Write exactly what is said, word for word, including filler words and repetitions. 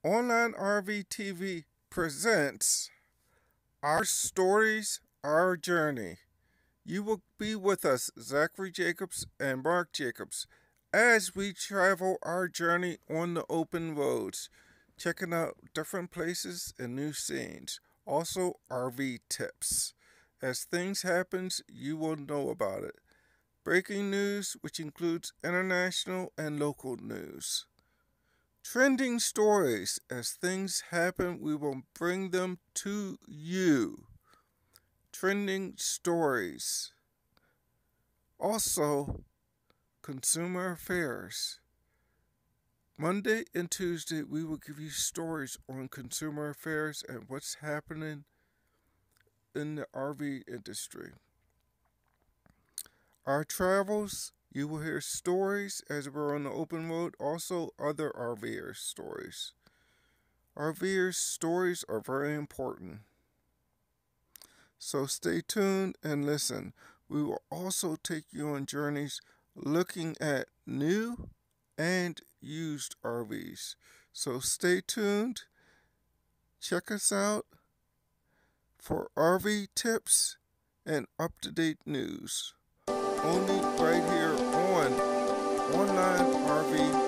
Online R V T V presents Our Stories, Our Journey. You will be with us, Zachary Jacobs and Mark Jacobs, as we travel our journey on the open roads, checking out different places and new scenes. Also, R V tips. As things happen, you will know about it. Breaking news, which includes international and local news. Trending stories. As things happen, we will bring them to you. Trending stories. Also, consumer affairs. Monday and Tuesday, we will give you stories on consumer affairs and what's happening in the R V industry. Our travels, you will hear stories as we're on the open road, also other RVers' stories. RVers' stories are very important. So stay tuned and listen. We will also take you on journeys looking at new and used R Vs. So stay tuned. Check us out for R V tips and up-to-date news. Only right here on Online R V